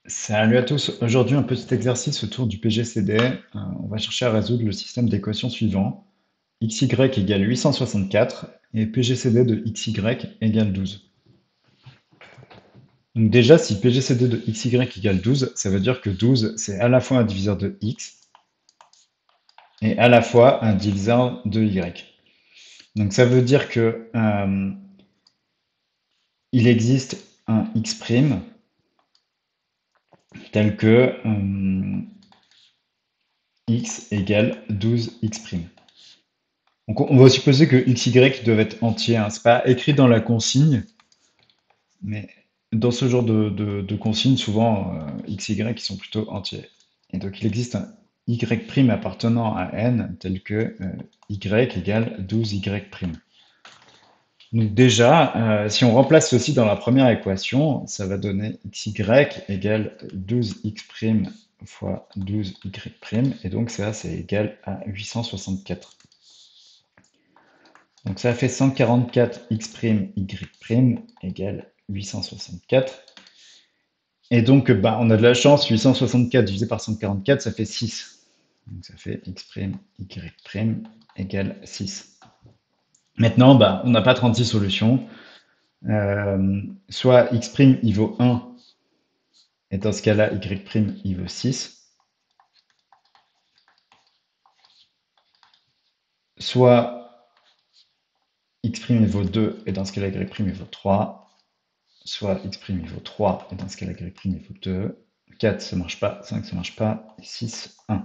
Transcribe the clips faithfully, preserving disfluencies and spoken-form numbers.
Salut à tous. Aujourd'hui, un petit exercice autour du P G C D. Euh, on va chercher à résoudre le système d'équations suivant. Xy égale huit cent soixante-quatre et P G C D de xy égale douze. Donc déjà, si P G C D de xy égale douze, ça veut dire que douze, c'est à la fois un diviseur de x et à la fois un diviseur de y. Donc ça veut dire que euh, il existe un x' tel que euh, x égale douze x'. Donc on va supposer que x, y doivent être entiers, hein. C'est pas écrit dans la consigne, mais dans ce genre de, de, de consigne, souvent euh, x, y ils sont plutôt entiers. Et donc il existe un y' appartenant à n tel que euh, y égale douze y'. Donc déjà, euh, si on remplace ceci dans la première équation, ça va donner xy égale douze x' fois douze y', et donc ça c'est égal à huit cent soixante-quatre. Donc ça fait cent quarante-quatre x' y' égale huit cent soixante-quatre. Et donc bah, on a de la chance, huit cent soixante-quatre divisé par cent quarante-quatre, ça fait six. Donc ça fait x', y' égale six. Maintenant, bah, on n'a pas trente-six solutions. Euh, soit x' il vaut un, et dans ce cas-là, y' il vaut six. Soit x' il vaut deux, et dans ce cas-là, y' il vaut trois. Soit x' il vaut trois, et dans ce cas-là, y' il vaut deux. quatre, ça marche pas. cinq, ça marche pas. Et six, un.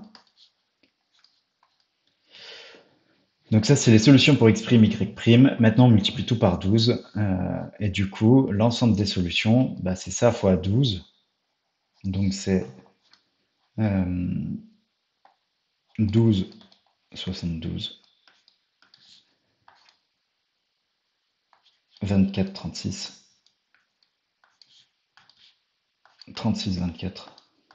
Donc ça, c'est les solutions pour x', y'. Maintenant, on multiplie tout par douze. Euh, et du coup, l'ensemble des solutions, bah, c'est ça fois douze. Donc c'est euh, douze, soixante-douze, vingt-quatre, trente-six, trente-six, vingt-quatre.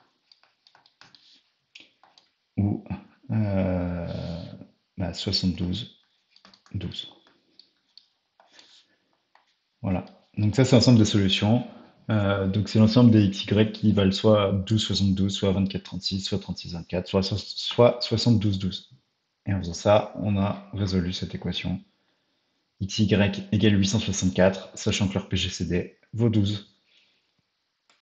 Ou euh, bah, soixante-douze, douze. Voilà. Donc ça, c'est l'ensemble des solutions. Euh, donc c'est l'ensemble des xy qui valent soit douze, soixante-douze, soit vingt-quatre, trente-six, soit trente-six, vingt-quatre, soit, soit soixante-douze, douze. Et en faisant ça, on a résolu cette équation. Xy égale huit cent soixante-quatre, sachant que leur P G C D vaut douze.